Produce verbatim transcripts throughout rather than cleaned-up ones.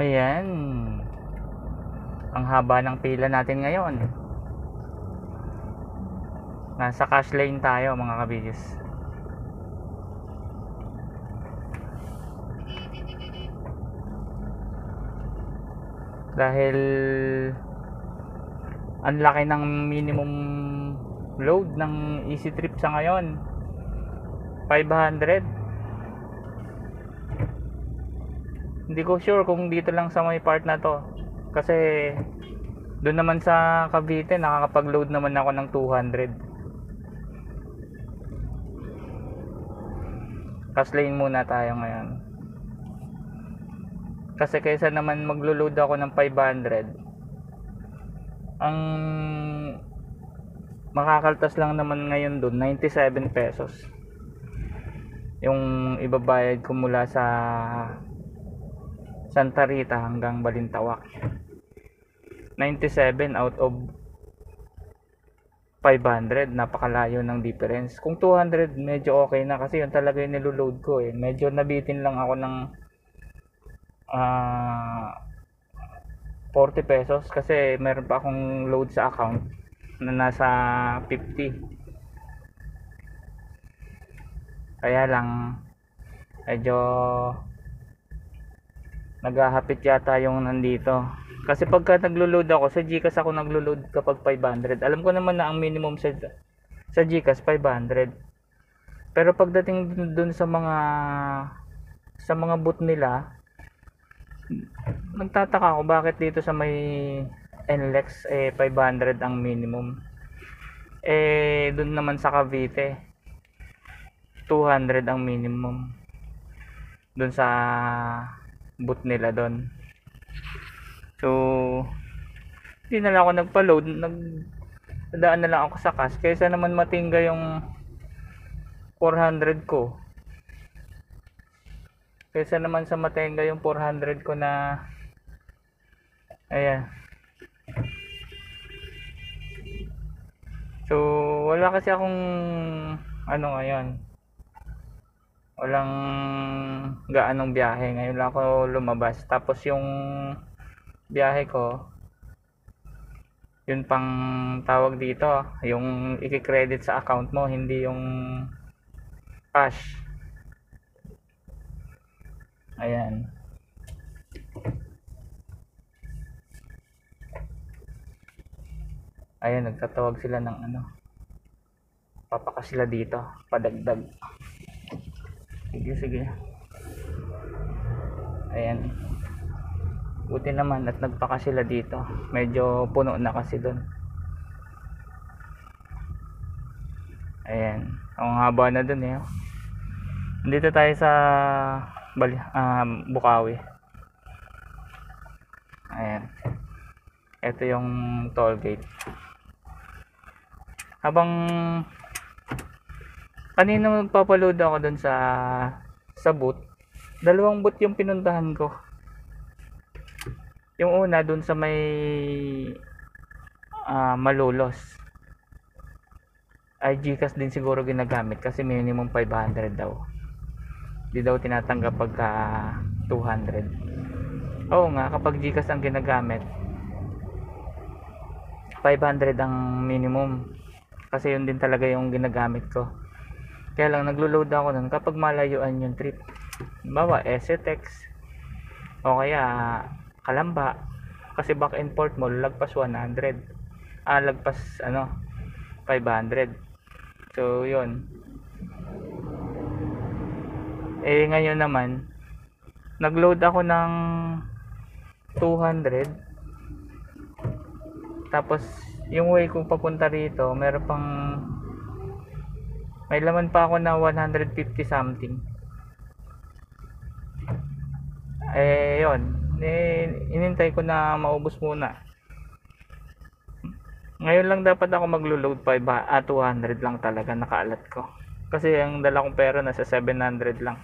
Ayan. Ang haba ng pila natin ngayon. Nasa cash lane tayo mga kabidis. Dahil ang laki ng minimum load ng Easy Trip sa ngayon. five hundred. Hindi ko sure kung dito lang sa may part na to. Kasi doon naman sa Cavite nakakapag-load naman ako ng two hundred. Cash lane muna tayo ngayon. Kasi kaysa naman maglo-load ako ng five hundred, ang makakaltas lang naman ngayon doon ninety-seven pesos. Yung ibabayad ko mula sa Santa Rita hanggang Balintawak. ninety-seven out of five hundred, napakalayo ng difference. Kung two hundred medyo okay na kasi yun talaga yung niload ko eh. Medyo nabitin lang ako ng uh, forty pesos kasi meron pa akong load sa account na nasa fifty. Kaya lang medyo naghahapit yata yung nandito. Kasi pagka naglo-load ako sa GCash, ako naglo-load kapag five hundred. Alam ko naman na ang minimum sa sa GCash five hundred. Pero pagdating dun sa mga sa mga booth nila, nagtataka ako bakit dito sa may N L E X eh five hundred ang minimum. Eh dun naman sa Cavite two hundred ang minimum. Dun sa booth nila dun. So, hindi na lang ako nagpa-load, nagdaan na lang ako sa cash kaysa naman matingga yung four hundred ko. Kaysa naman sa matingga yung four hundred ko na ayan. So, wala kasi akong ano ngayon. Walang gaanong biyahe. Ngayon lang ako lumabas. Tapos yung biyahe ko, yun pang tawag dito, yung i-credit sa account mo, hindi yung cash. Ayan. Ayan, nagtatawag sila ng ano, papakas sila dito, padagdag. Sige, sige. Ayan. Buti naman at nagpaka sila dito. Medyo puno na kasi doon. Ayan. Ang haba na doon eh. Dito tayo sa Bali, um, Bukawi. Ayan. Ito yung toll gate. Habang kanina magpapaload ako doon sa sa booth, dalawang booth yung pinuntahan ko. Yung una doon sa may uh, Malolos, ay GCash din siguro ginagamit kasi minimum five hundred daw. Di daw tinatanggap pagka two hundred. Oo nga, kapag GCash ang ginagamit, five hundred ang minimum. Kasi yun din talaga yung ginagamit ko. Kaya lang naglo-load ako nun kapag malayuan yung trip. Halimbawa, S E T X o kaya Kalamba. Kasi back and forth mo lagpas one hundred. Ah, lagpas ano five hundred. So, yun. Eh, ngayon naman nagload ako ng two hundred. Tapos, yung way kung papunta rito, meron pang may laman pa ako na one hundred fifty something. Eh, yun. Eh, inintay ko na maubos muna. Ngayon lang dapat ako maglo-load five, ah, two hundred lang talaga nakaalat ko. Kasi ang dala kong pera nasa seven hundred lang.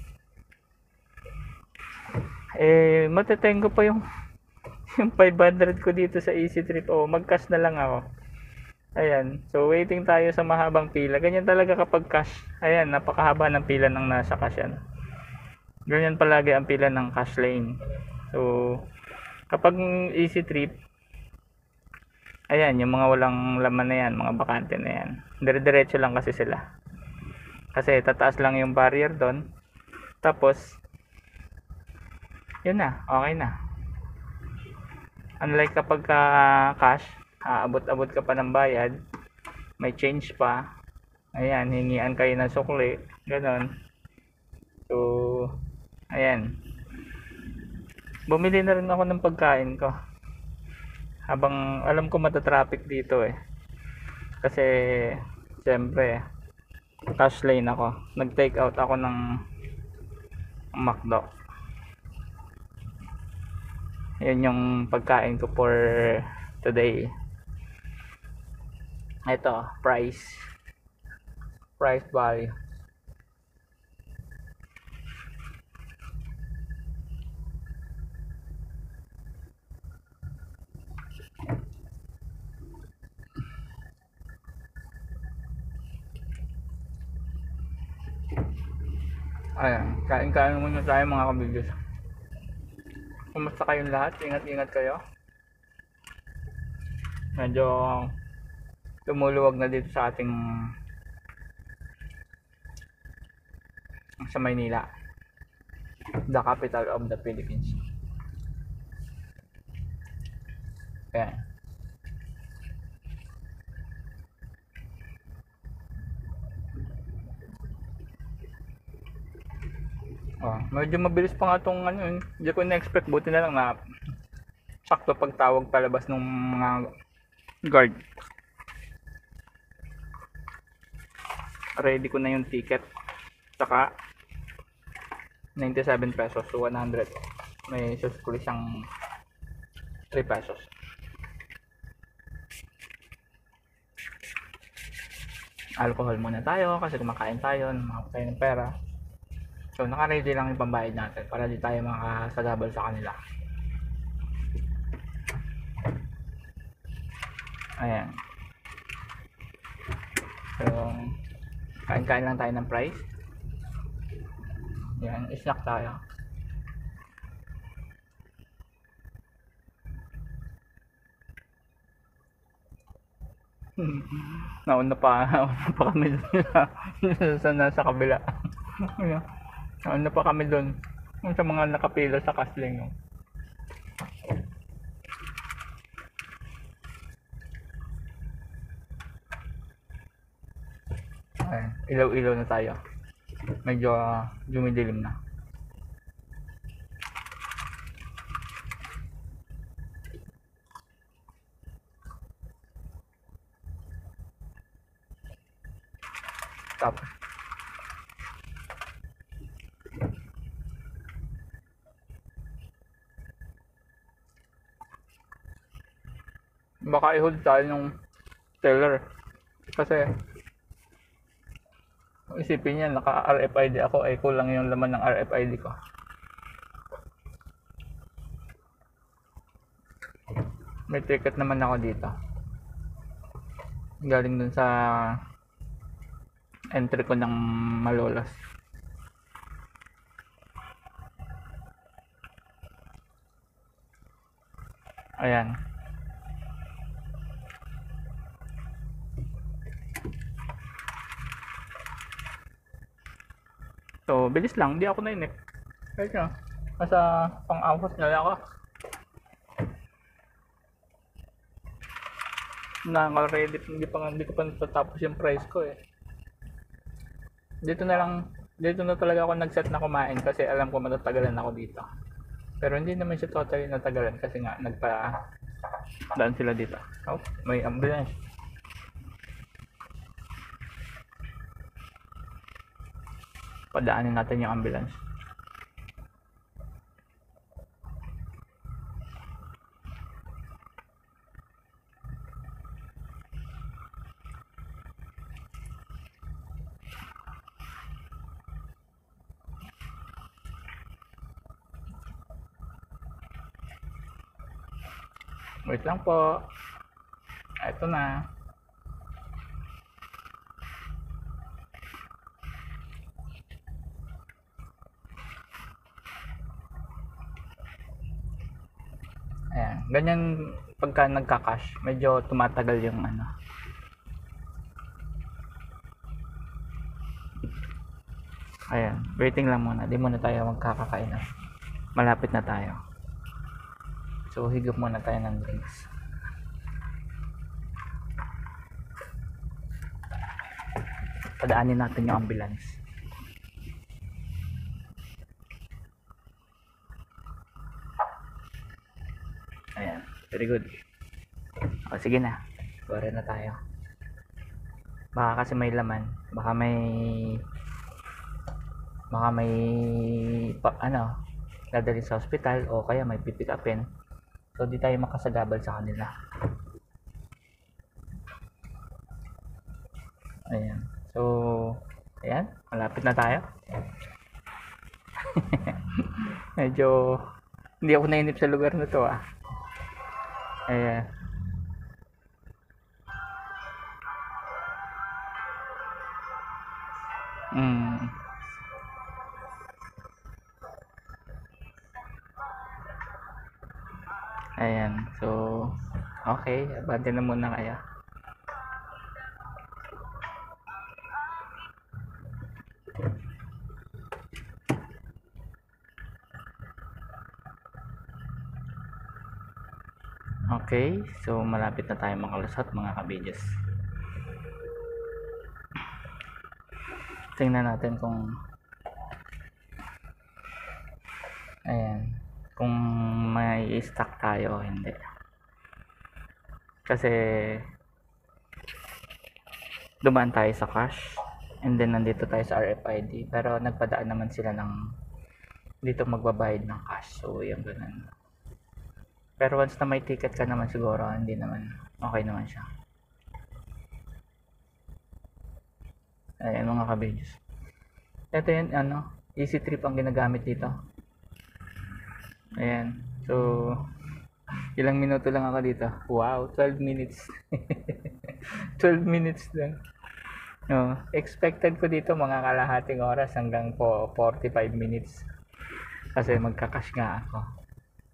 Eh, mateteng ko pa yung yung five hundred ko dito sa Easy Trip. O, mag-cash na lang ako. Ayan. So, waiting tayo sa mahabang pila. Ganyan talaga kapag cash. Ayan, napakahaba ng pila ng nasa cash yan. Ganyan palagi ang pila ng cash lane. So, kapag easy trip, ayan, yung mga walang laman na yan, mga bakante na yan, dire-diretso lang kasi sila. Kasi tataas lang yung barrier doon. Tapos, yun na, okay na. Unlike kapag ka cash, aabot-abot ka pa ng bayad, may change pa. Ayan, hingian kayo ng sukli, ganon. So, ayan. Bumili na rin ako ng pagkain ko. Habang alam ko matatraffic dito eh. Kasi, siyempre, cash lane ako. Nag-take out ako ng McDo. Yun yung pagkain ko for today. Ito, price. Price value. Ayan, kain-kain muna tayo mga kabigos. Kumusta kayong lahat? Ingat-ingat kayo. Medyo lumuluwag na dito sa ating sa Maynila, the capital of the Philippines. Ayan. Oh, medyo mabilis pa nga itong ano yun. Hindi ko na-expect, buti na lang na sakto pagtawag palabas ng mga guard. Ready ko na yung ticket. Saka ninety-seven pesos to one hundred. May suskuli siyang three pesos. Alcohol muna tayo kasi kumakain tayo, makakain ng pera. So naka-ready lang yung pambayad natin para di tayo makasagabal sa kanila. Ayan. So kain-kain lang tayo ng price. Yan, snack tayo. Nauna pa, nauna pa kami doon sa nasa kabila. Nauna pa kami doon sa mga nakapila sa Kasling. No? Ayan, ilaw-ilaw na tayo. Medyo uh, dumidilim na. Tapos baka i-hold tayo ng teller kasi isipin niya naka R F I D ako ay kulang yung laman ng R F I D ko. May ticket naman ako dito galing dun sa entry ko ng Malolos. Ayan. So, bilis lang. Hindi ako nainik. Kahit nga, nasa pang-awas na lang ako. Naka-ready. Hindi, pa, hindi ko pa natatapos yung price ko eh. Dito na lang, dito na talaga ako nag-set na kumain kasi alam ko matatagalan ako dito. Pero hindi naman siya totally natagalan kasi nga nagpa daan sila dito. Oh, may ambulance. Padaanin natin yung ambulance. Wait lang po. Ito na. ganyan pagka nagka-cash, medyo tumatagal yung ano. Ayan, waiting lang muna, di muna tayo magkakakainan, malapit na tayo. So higop muna tayo ng drinks. Padaanin natin yung ambulance. Ayan, very good. O sige na, bora na tayo. Baka kasi may laman, baka may baka may pa, ano, dadalhin sa ospital o kaya may pipick upin. So di tayo makasagabal sa kanila. Ayan. So, ayan, malapit na tayo. Medyo hindi ako nainip sa lugar na to ah. Ayan. Mm. Ayan. So, okay. Abante na muna kaya. Okay, so malapit na tayo makalusot mga kabidyos. Tingnan natin kung ayan, kung may stock tayo o hindi. Kasi dumaan tayo sa cash and then nandito tayo sa R F I D, pero nagpadaan naman sila ng dito magbabayad ng cash. So yung ganun. Pero once na may ticket ka naman siguro, hindi naman, okay naman siya. Ayan mga kabidyos. Ito yun, ano, Easy Trip ang ginagamit dito. Ayan. So, ilang minuto lang ako dito. Wow, twelve minutes. twelve minutes lang. No, expected ko dito mga kalahating oras hanggang po forty-five minutes. Kasi magkakash nga ako.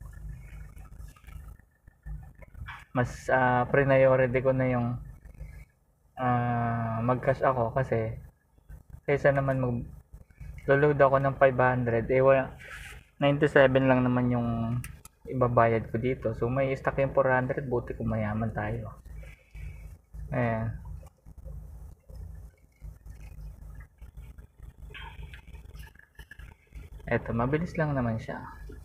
Mas uh, priority ko na yung uh, mag-cash ako kasi kaysa naman mag load ako ng five hundred, eh ninety-seven lang naman yung ibabayad ko dito. So may stock yung four hundred, buti kung mayaman tayo. Ayan. Eto, mabilis lang naman siya.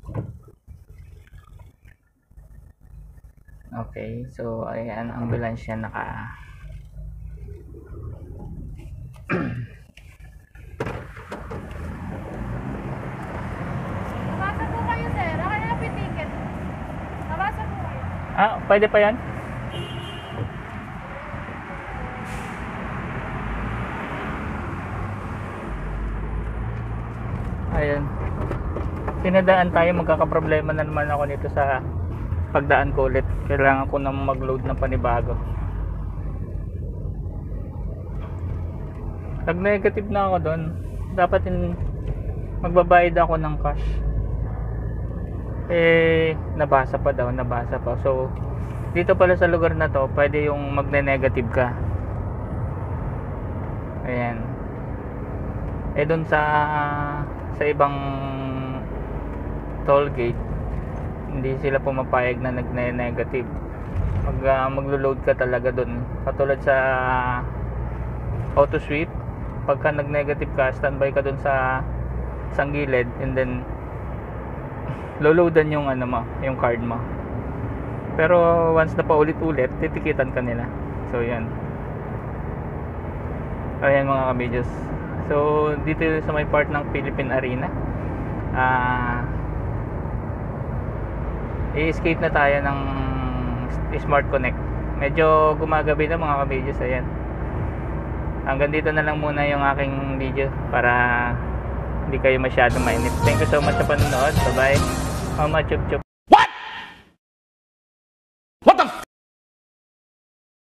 Okay, so ayan ang ambulance niya naka Nabasa po kayo, sir. Kaya po yung ticket. Nabasa po kayo. Ah, pwede pa yan? Ayan. Sinadaan tayo, magkakaproblema na naman ako nito sa pagdaan ko ulit. Kailangan ko na mag-load ng panibago. Nag-negative na ako doon. Dapat in, magbabayad ako ng cash. Eh, nabasa pa daw, nabasa pa. So, dito pala sa lugar na to, pwede yung magne-negative ka. Ayan. Eh, doon sa sa ibang toll gate, hindi sila pumapayag na nagne-negative. Mag uh, maglo-load ka talaga doon. Katulad sa auto sweep, pagka nag-negative ka, standby ka doon sa isang gilid and then lo-loadan yung ano mo, yung card mo. Pero once na paulit-ulit, titikitan ka nila. So yan. Ayan mga kabidyos. So dito sa may part ng Philippine Arena, ah uh, i-escape na tayo ng Smart Connect. Medyo gumagabi na mga kabidyos. Ayan. Hanggang dito na lang muna yung aking video para hindi kayo masyadong mainip. Thank you so much sa panonood. Bye bye. Mama chup chup.